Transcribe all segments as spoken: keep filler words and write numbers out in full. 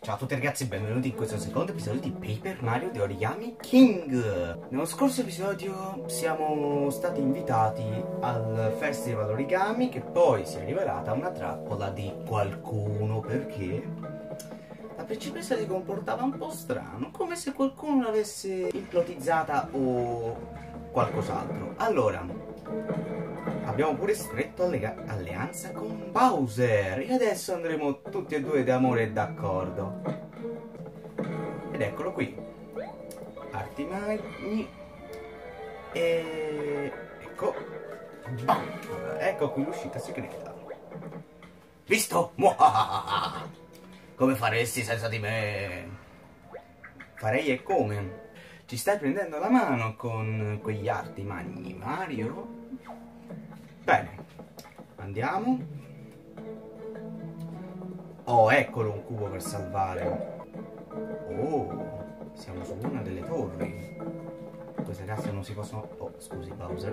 Ciao a tutti ragazzi, benvenuti in questo secondo episodio di Paper Mario The Origami King. Nello scorso episodio siamo stati invitati al Festival Origami, che poi si è rivelata una trappola di qualcuno, perché la principessa si comportava un po' strano, come se qualcuno l'avesse ipnotizzata o qualcos'altro. Allora, abbiamo pure stretto alleanza con Bowser e adesso andremo tutti e due d'amore e d'accordo. Ed eccolo qui, arti magni, e ecco, bam, ecco qui l'uscita segreta. Visto? Muahaha! Come faresti senza di me? Farei e come? Ci stai prendendo la mano con quegli arti magni, Mario? Bene, andiamo. Oh, eccolo un cubo per salvare. Oh, siamo su una delle torri. Queste casse non si possono... Oh, scusi Bowser.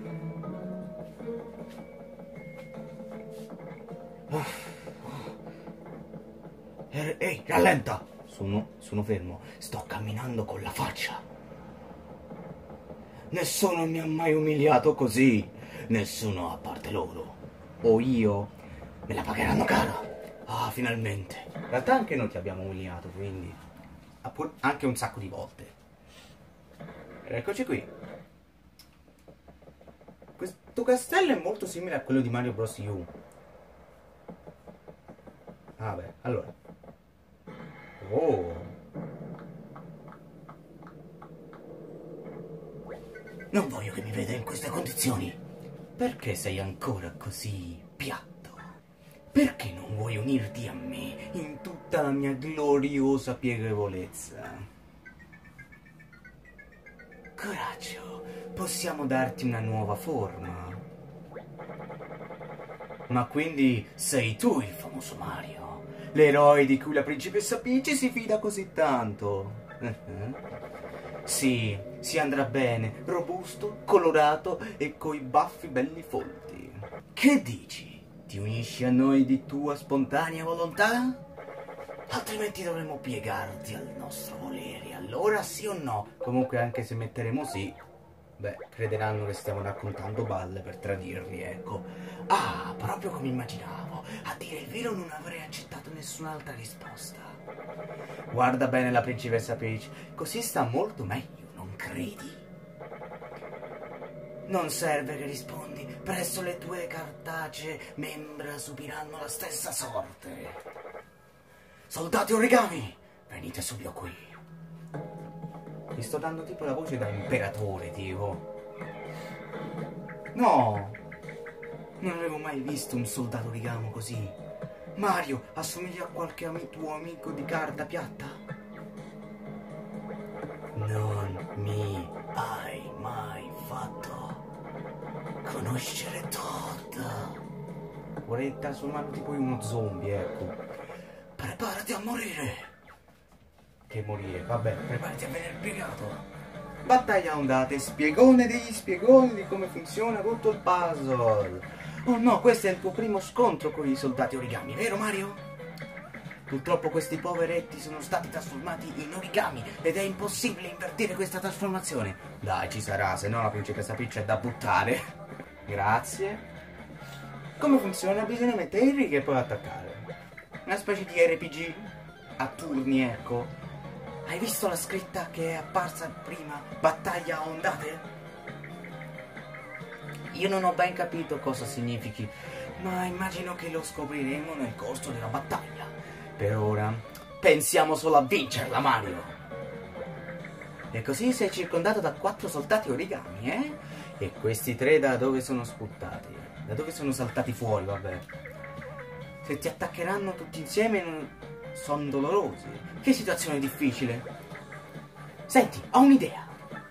Ehi, rallenta! Sono, sono fermo, sto camminando con la faccia. Nessuno mi ha mai umiliato così. Nessuno a parte loro. O io. Me la pagheranno cara. Ah, finalmente. In realtà anche noi ti abbiamo umiliato, quindi anche un sacco di volte. Ed eccoci qui. Questo castello è molto simile a quello di Mario Bros. U. Ah beh, allora. Oh. Non voglio che mi veda in queste condizioni. Perché sei ancora così piatto? Perché non vuoi unirti a me in tutta la mia gloriosa piegevolezza? Coraggio, possiamo darti una nuova forma. Ma quindi sei tu il famoso Mario, l'eroe di cui la principessa Peach si fida così tanto? Sì, si andrà bene, robusto, colorato e coi baffi belli folti. Che dici? Ti unisci a noi di tua spontanea volontà? Altrimenti dovremo piegarti al nostro volere, allora sì o no? Comunque anche se metteremo sì, beh, crederanno che stiamo raccontando balle per tradirli, ecco. Ah, proprio come immaginavo. A dire il vero non avrei accettato nessun'altra risposta. Guarda bene la principessa Peach, così sta molto meglio, non credi? Non serve che rispondi, presto le tue cartacee membra subiranno la stessa sorte. Soldati origami, venite subito qui. Ti sto dando tipo la voce da imperatore, tipo. No, non avevo mai visto un soldato origami così. Mario, assomiglia a qualche am- tuo amico di carta piatta? Non mi hai mai fatto conoscere Todd. Vorrei trasformarlo tipo in uno zombie, ecco. Preparati a morire. Che morire? Vabbè, preparati a venire piegato. Battaglia ondate, spiegone degli spiegoni di come funziona tutto il puzzle. Oh no, questo è il tuo primo scontro con i soldati origami, vero Mario? Purtroppo questi poveretti sono stati trasformati in origami ed è impossibile invertire questa trasformazione. Dai, ci sarà, se no la principessa Peach è da buttare. Grazie. Come funziona? Bisogna mettere in riga e poi attaccare. Una specie di R P G a turni, ecco. Hai visto la scritta che è apparsa prima? Battaglia a ondate? Io non ho ben capito cosa significhi, ma immagino che lo scopriremo nel corso della battaglia. Per ora, pensiamo solo a vincerla, Mario. E così sei circondato da quattro soldati origami, eh? E questi tre da dove sono sputtati? Da dove sono saltati fuori, vabbè. Se ti attaccheranno tutti insieme, sono dolorosi. Che situazione difficile. Senti, ho un'idea.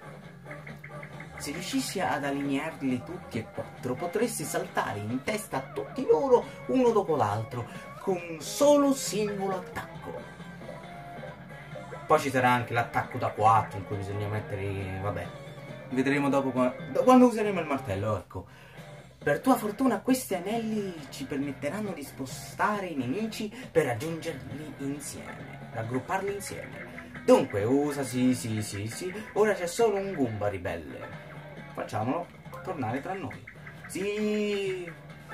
Se riuscissi ad allinearli tutti e quattro, potresti saltare in testa a tutti loro, uno dopo l'altro, con un solo singolo attacco. Poi ci sarà anche l'attacco da quattro, in cui bisogna mettere... vabbè, vedremo dopo quando, quando useremo il martello, ecco. Per tua fortuna questi anelli ci permetteranno di spostare i nemici per raggiungerli insieme. raggrupparli insieme. Dunque, usa, sì, sì, sì, sì. Ora c'è solo un Goomba ribelle. Facciamolo tornare tra noi. Sì.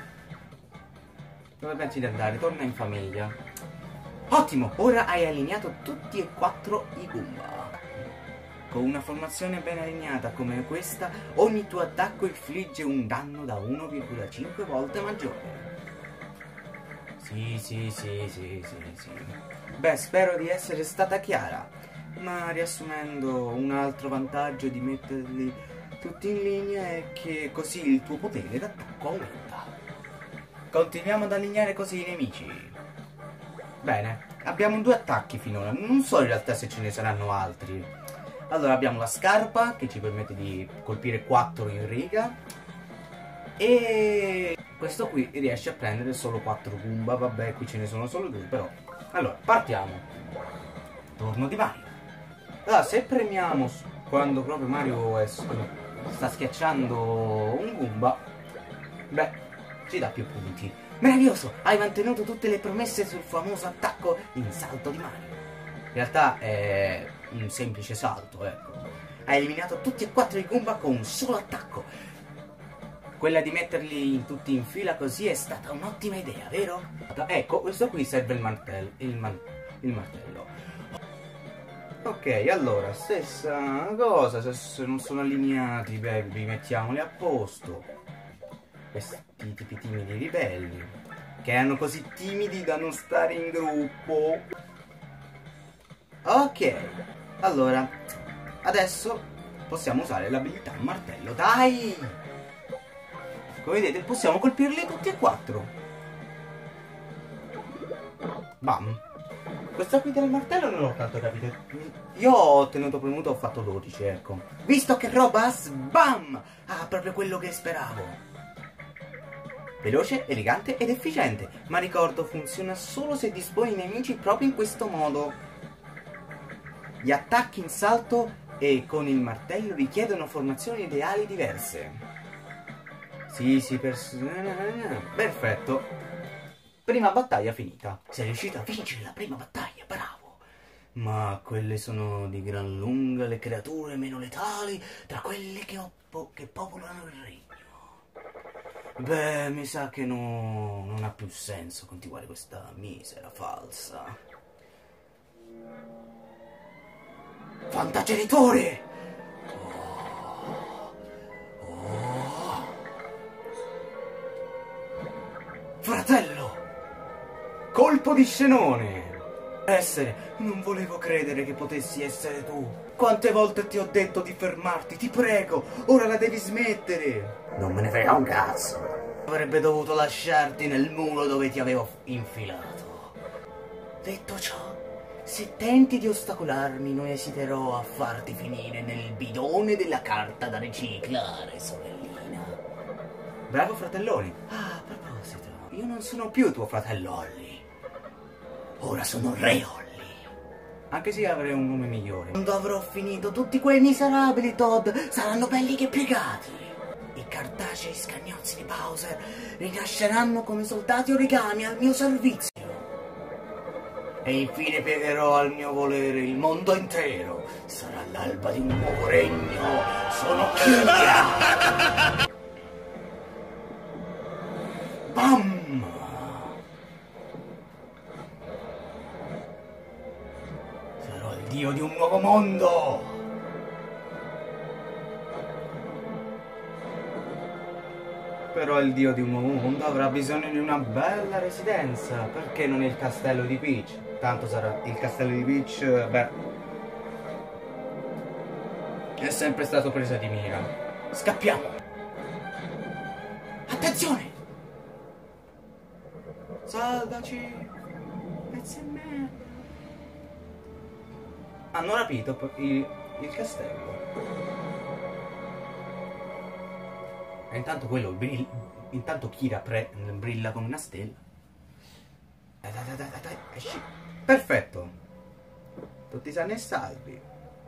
Dove pensi di andare? Torna in famiglia. Ottimo, ora hai allineato tutti e quattro i Goomba. Con una formazione ben allineata come questa, ogni tuo attacco infligge un danno da uno virgola cinque volte maggiore. Sì, sì, sì, sì, sì, sì. Beh, spero di essere stata chiara. Ma riassumendo, un altro vantaggio di metterli tutti in linea è che così il tuo potere d'attacco aumenta. Continuiamo ad allineare così i nemici. Bene, abbiamo due attacchi finora, non so in realtà se ce ne saranno altri. Allora abbiamo la scarpa che ci permette di colpire quattro in riga. E questo qui riesce a prendere solo quattro Goomba. Vabbè, qui ce ne sono solo due però. Allora, partiamo. Turno di Mario. Allora, se premiamo quando proprio Mario è, sta schiacciando un Goomba, beh, ci dà più punti. Meraviglioso! Hai mantenuto tutte le promesse sul famoso attacco in salto di Mario. In realtà è un semplice salto, ecco. Hai eliminato tutti e quattro i Goomba con un solo attacco. Quella di metterli tutti in fila così è stata un'ottima idea, vero? Ecco, questo qui serve il martello. Il, man il martello. Ok, allora, stessa cosa, se non sono allineati, beh, rimettiamoli a posto. Questi tipi timidi ribelli, che erano così timidi da non stare in gruppo. Ok, allora, adesso possiamo usare l'abilità martello, dai! Come vedete, possiamo colpirli tutti e quattro. Bam! Questa qui del martello non l'ho tanto capito. Io ho tenuto premuto, ho fatto dodici, ecco. Visto che roba, bam! Ah, proprio quello che speravo. Veloce, elegante ed efficiente. Ma ricordo, funziona solo se disponi i nemici proprio in questo modo. Gli attacchi in salto e con il martello richiedono formazioni ideali diverse. Sì, sì, perfetto. Prima battaglia finita. Sei riuscito a vincere la prima battaglia, bravo. Ma quelle sono di gran lunga le creature meno letali tra quelle che, po che popolano il regno. Beh, mi sa che no, non ha più senso continuare questa misera falsa. Fantagenitore! Oh. Oh. Fratello! Colpo di scenone! Essere, non volevo credere che potessi essere tu. Quante volte ti ho detto di fermarti, ti prego, ora la devi smettere. Non me ne frega un cazzo. Avrebbe dovuto lasciarti nel muro dove ti avevo infilato. Detto ciò, se tenti di ostacolarmi, non esiterò a farti finire nel bidone della carta da riciclare, sorellina. Bravo fratellone. Ah, a proposito, io non sono più tuo fratello Holly. Ora sono Re Holly. Anche se avrei un nome migliore. Quando avrò finito, tutti quei miserabili Todd saranno belli che piegati. I cartacei scagnozzi di Bowser rinasceranno come soldati origami al mio servizio. E infine piegherò al mio volere il mondo intero. Sarà l'alba di un nuovo regno. Sono King. Bam! Sarò il dio di un nuovo mondo. Però il dio di un nuovo mondo avrà bisogno di una bella residenza. Perché non il castello di Peach? Tanto sarà il castello di Peach, beh, è sempre stato presa di mira. Scappiamo. Attenzione! Salvaci, pezzi e merda. Hanno rapito il, il castello. E intanto quello brill intanto Kira pre brilla come una stella. Dai, dai, dai, dai, dai, esci. Perfetto. Tutti sani e salvi.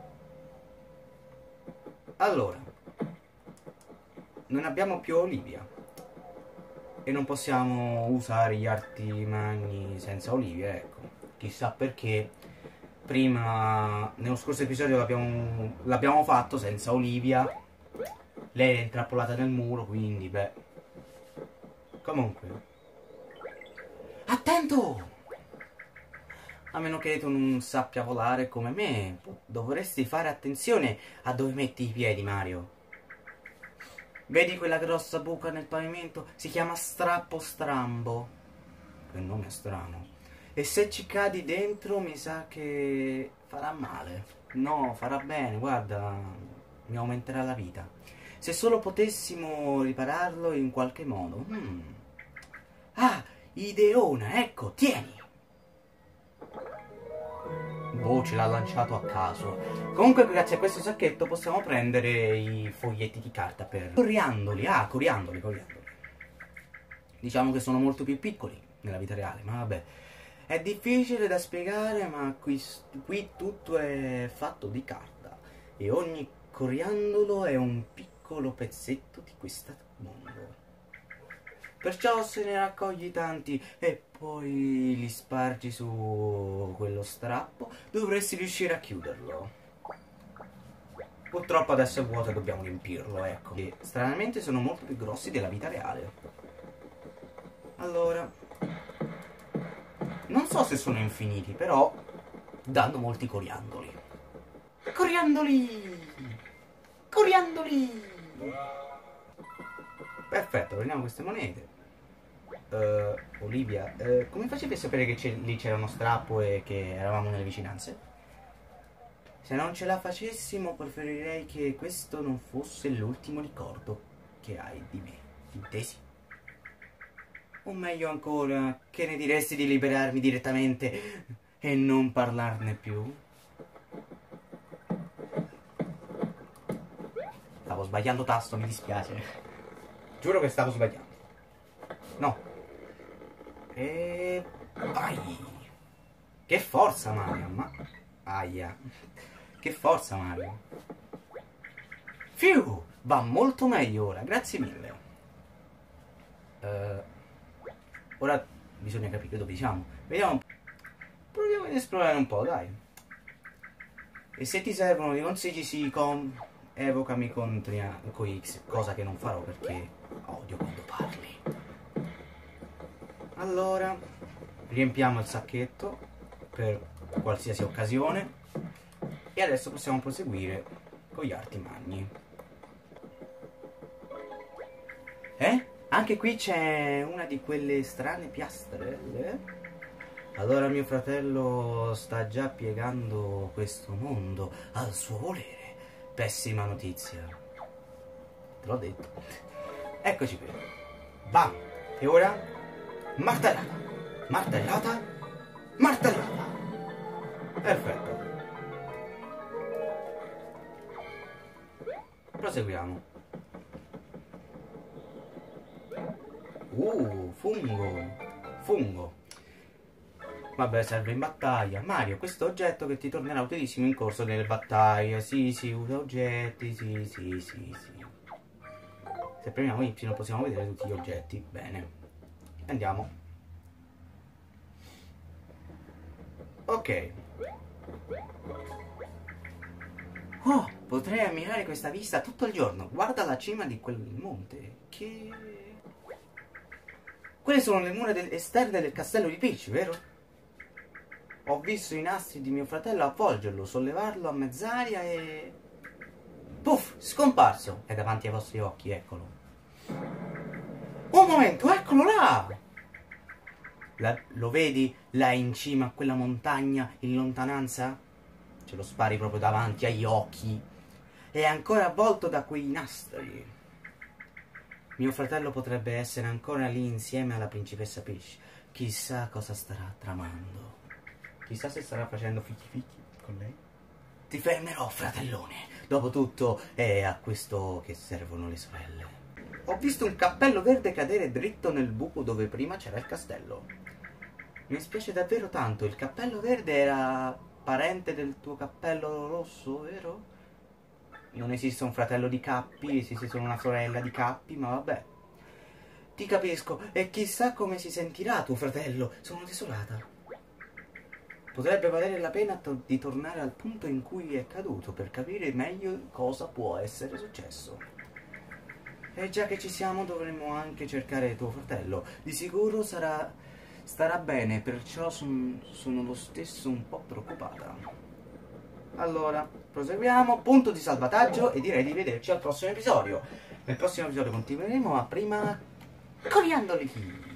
Allora, non abbiamo più Olivia e non possiamo usare gli arti magni senza Olivia, ecco. Chissà perché prima, nello scorso episodio l'abbiamo fatto senza Olivia. Lei è intrappolata nel muro, quindi beh. Comunque. Attento! A meno che tu non sappia volare come me, dovresti fare attenzione a dove metti i piedi, Mario. Vedi quella grossa buca nel pavimento? Si chiama strappo strambo. Che nome strano. E se ci cadi dentro mi sa che farà male. No, farà bene, guarda, mi aumenterà la vita. Se solo potessimo ripararlo in qualche modo. Hmm. Ah, ideona, ecco, tieni. Boh, ce l'ha lanciato a caso. Comunque grazie a questo sacchetto possiamo prendere i foglietti di carta per... Coriandoli, ah, coriandoli, coriandoli. Diciamo che sono molto più piccoli nella vita reale, ma vabbè. È difficile da spiegare, ma qui, qui tutto è fatto di carta. E ogni coriandolo è un piccolo pezzetto di questo mondo. Perciò se ne raccogli tanti e poi li spargi su quello strappo, dovresti riuscire a chiuderlo. Purtroppo adesso è vuoto e dobbiamo riempirlo, ecco. E stranamente sono molto più grossi della vita reale. Allora, non so se sono infiniti, però danno molti coriandoli. Coriandoli! Coriandoli! Perfetto, prendiamo queste monete. Uh, Olivia, uh, come facevi a sapere che lì c'era uno strappo e che eravamo nelle vicinanze? Se non ce la facessimo, preferirei che questo non fosse l'ultimo ricordo che hai di me, intesi? O meglio ancora, che ne diresti di liberarmi direttamente e non parlarne più? Stavo sbagliando tasto, mi dispiace. Giuro che stavo sbagliando. No. E... vai! Che forza, Mario! Ma... aia! Che forza, Mario! Fiu! Va molto meglio ora, grazie mille. Uh, ora bisogna capire dove siamo. Vediamo un po'. Proviamo ad esplorare un po', dai. E se ti servono dei consigli, sì, con... evocami con, con X, cosa che non farò perché odio quando parli. Allora, riempiamo il sacchetto per qualsiasi occasione e adesso possiamo proseguire con gli arti magni. Eh? Anche qui c'è una di quelle strane piastrelle. Allora mio fratello sta già piegando questo mondo al suo volere. Pessima notizia. Te l'ho detto. Eccoci qui. Bam! E ora? Martellata! Martellata! Martellata! Perfetto. Proseguiamo. Uh, fungo. Fungo. Vabbè, serve in battaglia. Mario, questo oggetto che ti tornerà utilissimo in corso delle battaglie. Sì, sì, usa oggetti, sì, sì, sì, sì. Se premiamo Y possiamo vedere tutti gli oggetti. Bene. Andiamo. Ok. Oh, potrei ammirare questa vista tutto il giorno. Guarda la cima di quel monte. Che... quelle sono le mura del esterne del castello di Peach, vero? Ho visto i nastri di mio fratello avvolgerlo, sollevarlo a mezz'aria e... puff, scomparso. È davanti ai vostri occhi, eccolo. Un momento, eccolo là! La, lo vedi là in cima a quella montagna in lontananza? Ce lo spari proprio davanti agli occhi. È ancora avvolto da quei nastri. Mio fratello potrebbe essere ancora lì insieme alla principessa Peach. Chissà cosa starà tramando. Chissà se starà facendo fichi fichi con lei. Ti fermerò, fratellone. Dopotutto è a questo che servono le sorelle. Ho visto un cappello verde cadere dritto nel buco dove prima c'era il castello. Mi spiace davvero tanto. Il cappello verde era parente del tuo cappello rosso, vero? Non esiste un fratello di Cappi, esiste solo una sorella di Cappi, ma vabbè. Ti capisco, e chissà come si sentirà tuo fratello. Sono desolata. Potrebbe valere la pena to- di tornare al punto in cui è caduto per capire meglio cosa può essere successo. E già che ci siamo dovremmo anche cercare tuo fratello. Di sicuro sarà, starà bene, perciò son- sono lo stesso un po' preoccupata. Allora, proseguiamo, punto di salvataggio e direi di vederci al prossimo episodio. Nel prossimo episodio continueremo, ma prima... Coriandoli!